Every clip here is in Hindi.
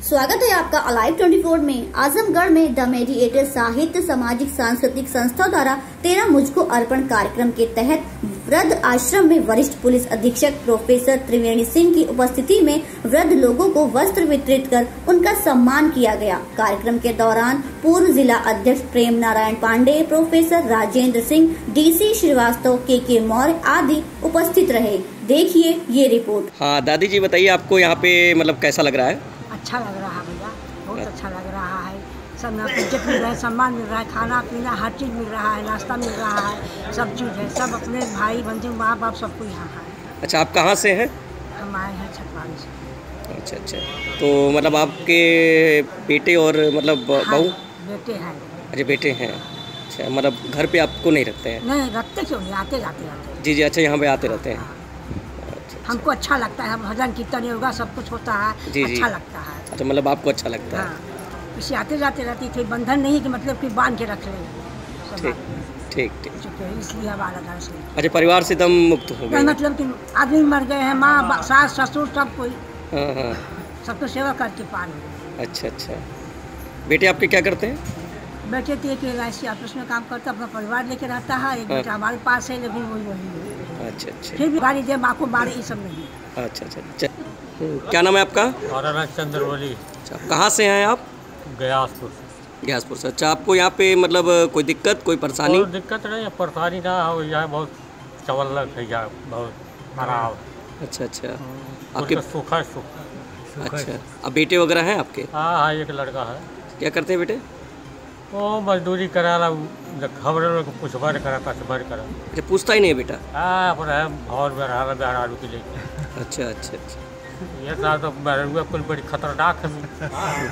स्वागत है आपका अलाइव 24 में। आजमगढ़ में द मेडिएटर साहित्य सामाजिक सांस्कृतिक संस्था द्वारा 13 मुझको अर्पण कार्यक्रम के तहत वृद्ध आश्रम में वरिष्ठ पुलिस अधीक्षक प्रोफेसर त्रिवेणी सिंह की उपस्थिति में वृद्ध लोगों को वस्त्र वितरित कर उनका सम्मान किया गया। कार्यक्रम के दौरान पूर्व जिला अध्यक्ष Prem Narayan Pandey, professor Rajendra Singh, DC Srivastava, K Maurya आदि उपस्थित रहे। देखिए ये रिपोर्ट। हाँ दादी जी बताइए, आपको यहाँ पे मतलब कैसा लग रहा है? अच्छा लग रहा है भैया, बहुत अच्छा लग रहा है। सब इज्जत मिल रहा है, सम्मान मिल रहा है, खाना पीना हर चीज़ मिल रहा है, नाश्ता मिल रहा है, सब चीज़ है। सब अपने भाई बंधु माँ बाप सबको यहाँ है। अच्छा, आप कहाँ से हैं? हम आए हैं छतवाड़ी से। अच्छा अच्छा, तो मतलब आपके बेटे और मतलब बहू? बेटे हैं। अच्छा बेटे हैं। अच्छा, मतलब घर पे आपको नहीं रखते हैं? नहीं रखते, क्यों नहीं, आते जाते रहते। जी जी, अच्छा यहाँ पे आते रहते हैं। हमको अच्छा लगता है, भजन कीर्तन योगा सब कुछ होता है। जी अच्छा लगता है। अच्छा, मतलब आपको अच्छा लगता है। इसे आते जाते रहती थी, बंधन नहीं कि मतलब कि बांध के रख ले। ठीक ठीक ठीक, इसलिए हमारा घर से। अच्छा, परिवार से दम मुक्त हो गए? मतलब कि आदमी मर गए हैं, माँ सास ससुर सब कोई। हाँ हाँ, सबको सेवा करके पार हो। अच्छा अच्छा। बेटे आपके क्या करते हैं? बेटे तो एक LIC ऑफिस में काम करता, अपना परिवार लेके रहता है। एक बेटा हमारे पास है, लेकिन वही अच्छा अच्छा, फिर भी गाड़ी दे माँ को मारे, ये सब नहीं। अच्छा अच्छा। क्या नाम है आपका? हमारा चंद्रवली। अच्छा, कहाँ से हैं आप? गयासपुर। गयासपुर से। अच्छा, आपको यहाँ पे मतलब कोई दिक्कत, कोई परेशानी? कोई दिक्कत नहीं, परेशानी ना हो, यहाँ बहुत चवल्लक है, यहाँ बहुत खराब। अच्छा अच्छा, आपके सूखा सूखा। अच्छा, अब बेटे वगैरह हैं आपके? हाँ, एक लड़का है। क्या करते हैं बेटे? वो मजदूरी करा रहा, खबर को पूछवा करा, पछबर करा। अच्छा, पूछता ही नहीं है बेटा? हाँ, अपना और बिहार आलू के लिए। अच्छा अच्छा अच्छा, ये साथ तो हुआ कुल बड़ी खतरनाक है।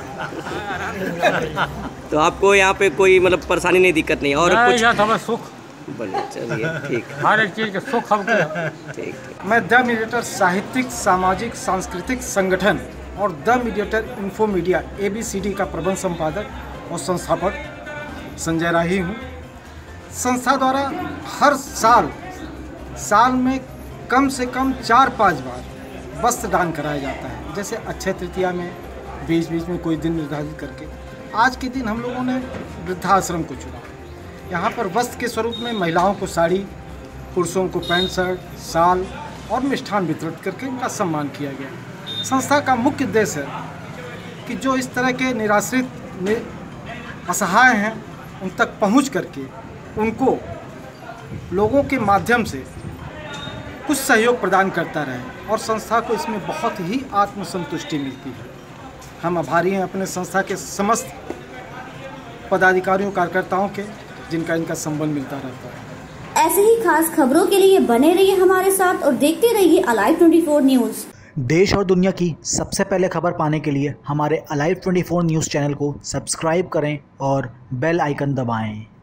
तो आपको यहाँ पे कोई मतलब परेशानी नहीं, दिक्कत नहीं और कुछ? यहाँ हमारा सुख बने, चलिए ठीक, हर एक चीज़ के सुख हमको। ठीक। मैं द मेडिएटर साहित्यिक सामाजिक सांस्कृतिक संगठन और the mediator info media ABCD का प्रबंध संपादक और संस्थापक संजय राही हूँ। संस्था द्वारा हर साल में कम से कम 4-5 बार वस्त्र दान कराया जाता है। जैसे अक्षय तृतीया में बीच में कोई दिन निर्धारित करके आज के दिन हम लोगों ने वृद्धाश्रम को चुना। यहाँ पर वस्त्र के स्वरूप में महिलाओं को साड़ी, पुरुषों को पैंट शर्ट, शाल और मिष्ठान वितरित करके उनका सम्मान किया गया। संस्था का मुख्य उद्देश्य है कि जो इस तरह के निराश्रित असहाय हैं उन तक पहुँच करके उनको लोगों के माध्यम से कुछ सहयोग प्रदान करता रहे और संस्था को इसमें बहुत ही आत्मसंतुष्टि मिलती है। हम आभारी हैं अपने संस्था के समस्त पदाधिकारियों कार्यकर्ताओं के, जिनका इनका संबल मिलता रहता है। ऐसे ही खास खबरों के लिए बने रहिए हमारे साथ और देखते रहिए अलाइव 24 न्यूज। देश और दुनिया की सबसे पहले खबर पाने के लिए हमारे अलाइव 24 न्यूज़ चैनल को सब्सक्राइब करें और बेल आइकन दबाएं।